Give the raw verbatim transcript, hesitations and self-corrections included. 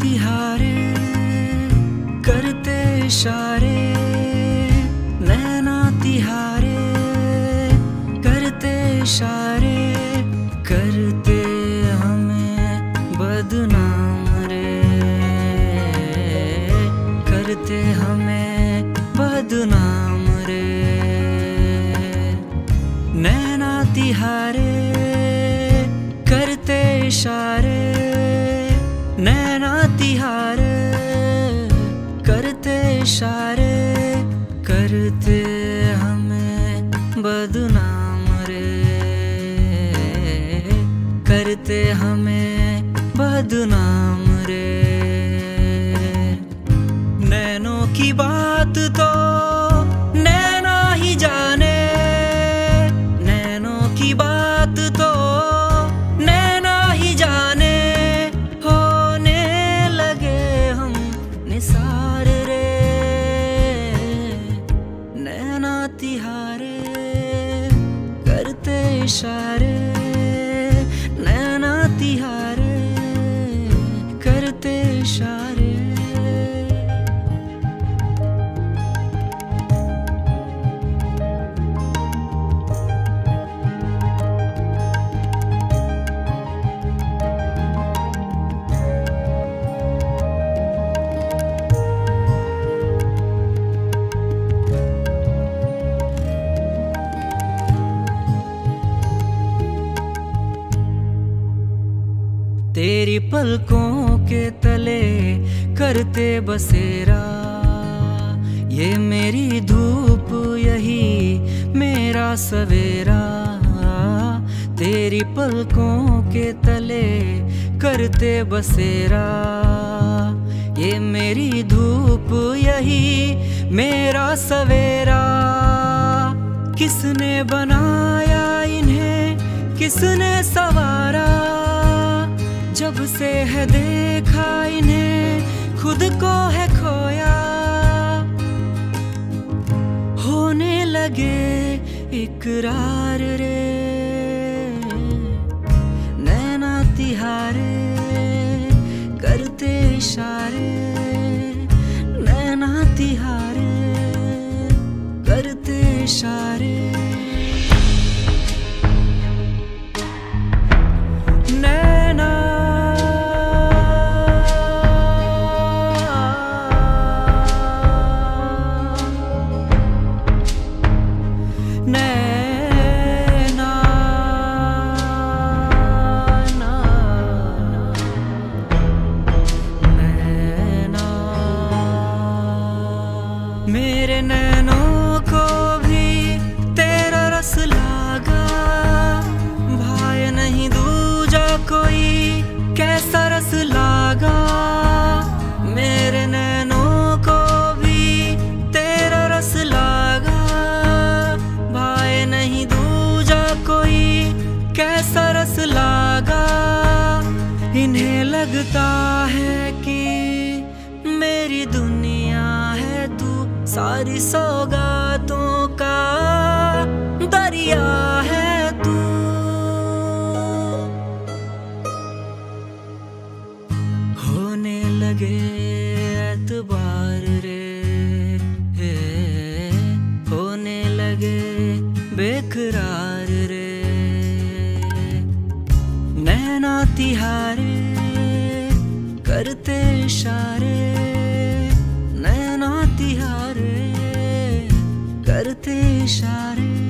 तिहारे करते इशारे, नैना तिहारे करते इशारे, करते हमें बदनाम रे, करते हमें बदनाम रे। नैना तिहारे करते इशारे, नैना तिहारे करते इशारे, करते हमें बदनाम रे, करते हमें बदनाम रे। नैनों की बात तो नैना ही जाने, नैनों की बात तो नैना ही जाने, होने लगे हम निसार रे। नैना तिहारे करते इशारे, नैना तिहारे करते इशारे। तेरी पलकों के तले करते बसेरा, ये मेरी धूप यही मेरा सवेरा। तेरी पलकों के तले करते बसेरा, ये मेरी धूप यही मेरा सवेरा। किसने बनाया इन्हें किसने सवारा, जब से है देखा इन्हें खुद को है खोया। होने लगे इकरार रे, नैना तिहारे करते इशारे, नैना तिहारे करते इशारे। मेरे नैनों को भी तेरा रस लागा, भाई नहीं दूजा कोई कैसा रस लागा। मेरे नैनों को भी तेरा रस लागा, भाई नहीं दूजा कोई कैसा रस लागा। इन्हें लगता है कि मेरी दुनिया है तू, सारी सौगातों का दरिया है तू। होने लगे एतबार रे, होने लगे बेकरार रे। नैना तिहारे करते इशारे, नैना तिहारे करते इशारे।